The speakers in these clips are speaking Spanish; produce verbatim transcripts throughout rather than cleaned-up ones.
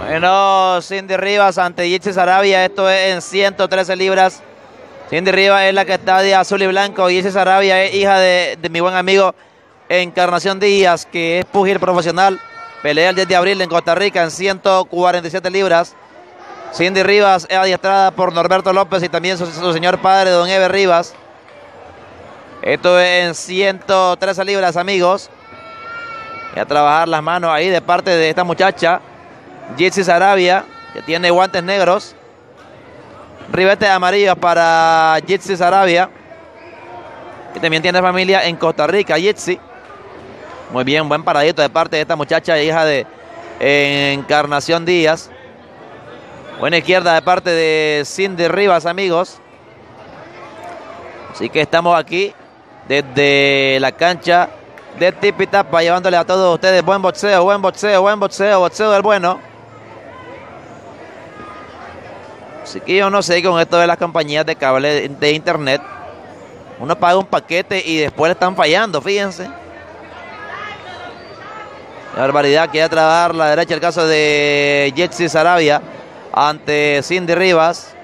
Bueno, Cindy Rivas ante Jitsi Sarabia, esto es en ciento trece libras. Cindy Rivas es la que está de azul y blanco, y Jitsi Sarabia es hija de, de mi buen amigo Encarnación Díaz, que es pugil profesional, pelea el diez de abril en Costa Rica en ciento cuarenta y siete libras. Cindy Rivas es adiestrada por Norberto López y también su, su señor padre, don Eber Rivas. Esto es en ciento trece libras, amigos. Voy a trabajar las manos ahí de parte de esta muchacha, Jitsi Sarabia, que tiene guantes negros. Ribetes amarillos para Jitsi Sarabia, que también tiene familia en Costa Rica, Jitsi. Muy bien, buen paradito de parte de esta muchacha, hija de Encarnación Díaz. Buena izquierda de parte de Cindy Rivas, amigos. Así que estamos aquí desde la cancha de Tipitapa, llevándole a todos ustedes buen boxeo, buen boxeo, buen boxeo, boxeo del bueno. Así que yo no sé con esto de las compañías de cable de internet. Uno paga un paquete y después le están fallando, fíjense. La barbaridad, quiere trabajar la derecha el caso de Jitsi Sarabia ante Cindy Rivas.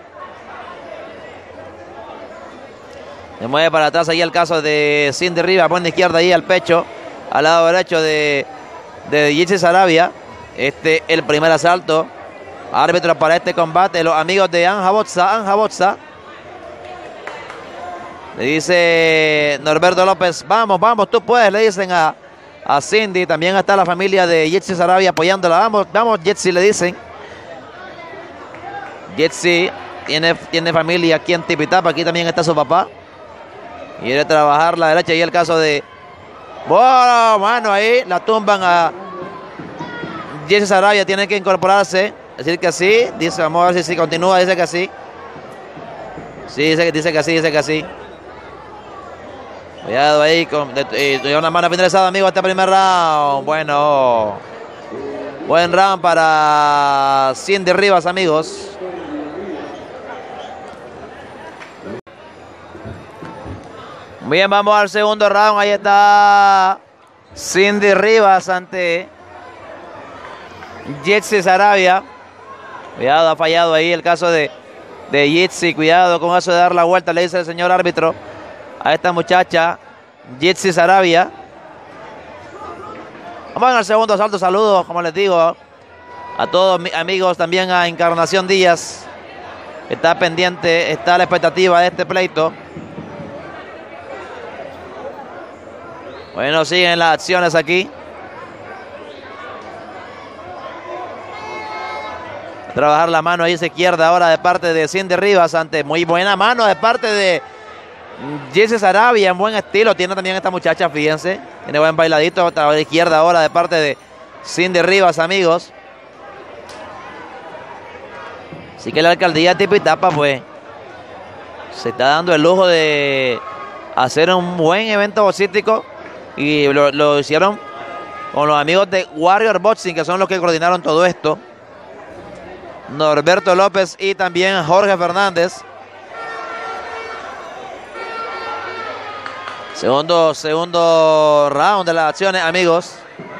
Se mueve para atrás ahí el caso de Cindy Rivas, buena izquierda ahí al pecho, al lado derecho de, de Jitsi Sarabia. Este el primer asalto. Árbitro para este combate, los amigos de Anja Boxa, Anja Boxa. Le dice Norberto López, vamos, vamos, tú puedes, le dicen a, a Cindy. También está la familia de Jitsi Sarabia apoyándola. Vamos, vamos, Jitsi, le dicen. Jitsi tiene, tiene familia aquí en Tipitapa, aquí también está su papá. Quiere trabajar la derecha y el caso de... Bueno, mano, ahí la tumban a Jitsi Sarabia, tiene que incorporarse. Decir que sí, dice, vamos a ver si, si continúa, dice que sí. Sí, dice, dice que sí, dice que sí. Cuidado ahí, con de, de una mano finalizada, amigo, este primer round. Bueno, buen round para Cindy Rivas, amigos. Bien, vamos al segundo round. Ahí está Cindy Rivas ante Jitsi Sarabia. Cuidado, ha fallado ahí el caso de, de Jitsi. Cuidado con eso de dar la vuelta, le dice el señor árbitro a esta muchacha, Jitsi Sarabia. Vamos al segundo asalto. Saludos, como les digo, a todos mis amigos, también a Encarnación Díaz. Está pendiente, está a la expectativa de este pleito. Bueno, siguen las acciones aquí. Trabajar la mano ahí esa izquierda ahora de parte de Cindy Rivas ante muy buena mano de parte de Jitsi Sarabia, en buen estilo tiene también esta muchacha, fíjense, tiene buen bailadito. Otra vez izquierda ahora de parte de Cindy Rivas, amigos. Así que la alcaldía de Tipitapa pues se está dando el lujo de hacer un buen evento boxístico, y lo, lo hicieron con los amigos de Warrior Boxing, que son los que coordinaron todo esto. Norberto López y también Jorge Fernández. Segundo, segundo round de las acciones, amigos.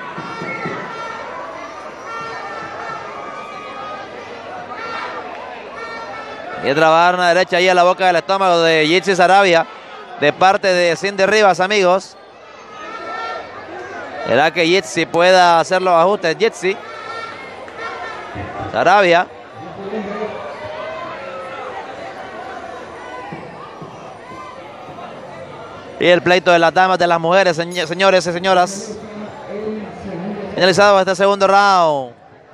Y trabajar una derecha ahí a la boca del estómago de Jitsi Sarabia de parte de Cindy Rivas, amigos. ¿Será que Jitsi pueda hacer los ajustes? Jitsi Sarabia. Y el pleito de las damas, de las mujeres, señores y señoras. Finalizado este segundo round.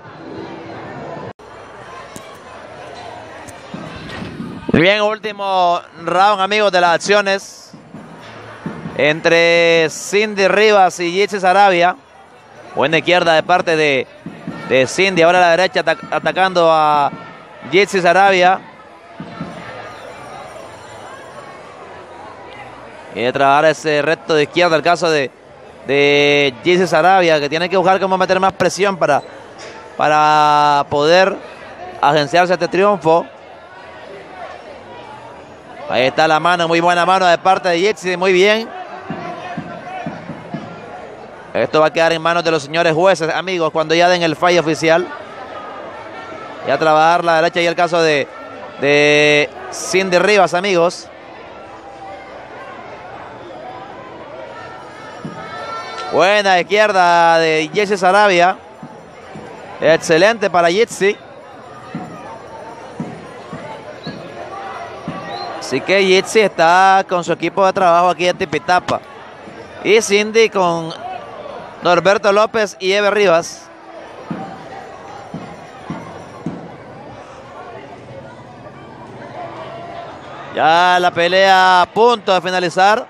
Bien, último round, amigos, de las acciones entre Cindy Rivas y Jitsi Sarabia. Buena izquierda de parte de, de Cindy. Ahora a la derecha atac atacando a Jitsi Sarabia. Quiere trabajar ese recto de izquierda, el caso de, de Jitsi Sarabia, que tiene que buscar cómo meter más presión para, para poder agenciarse este triunfo. Ahí está la mano, muy buena mano de parte de Jitsi, muy bien. Esto va a quedar en manos de los señores jueces, amigos, cuando ya den el fallo oficial. Y a trabajar la derecha y el caso de, de Cindy Rivas, amigos. Buena izquierda de Yitzi Saravia. Excelente para Yitzi. Así que Yitzi está con su equipo de trabajo aquí en Tipitapa. Y Cindy con Norberto López y Eve Rivas. Ya la pelea a punto de finalizar.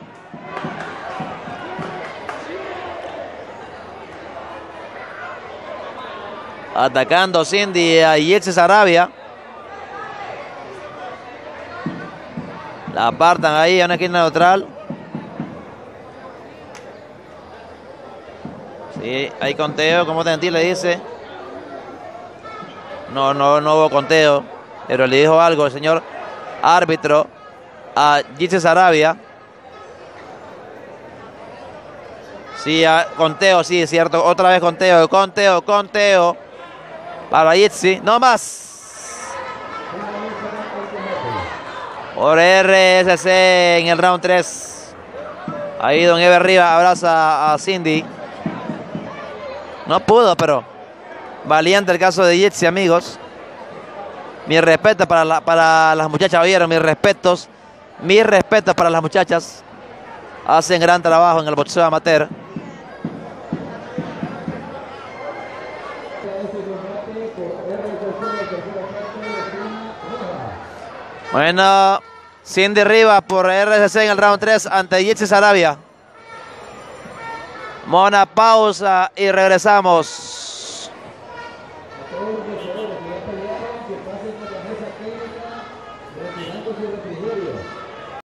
Atacando Cindy a Yitzi Saravia. La apartan ahí a una esquina neutral. Sí, hay conteo, como Tentil le dice. No, no, no hubo conteo. Pero le dijo algo el señor árbitro a Yitzi Saravia. Sí, a, conteo, sí, es cierto. Otra vez conteo, conteo, conteo. Para Yitzi, no más. Por R S C en el round tres. Ahí don Ever Rivas abraza a Cindy. No pudo, pero valiente el caso de Yitzi, amigos. Mis respetos para, la, para las muchachas, ¿vieron? Mis respetos. Mis respetos para las muchachas. Hacen gran trabajo en el boxeo amateur. Bueno, Cindy Rivas por R S C en el round tres ante Yitzi Saravia. Mona pausa y regresamos.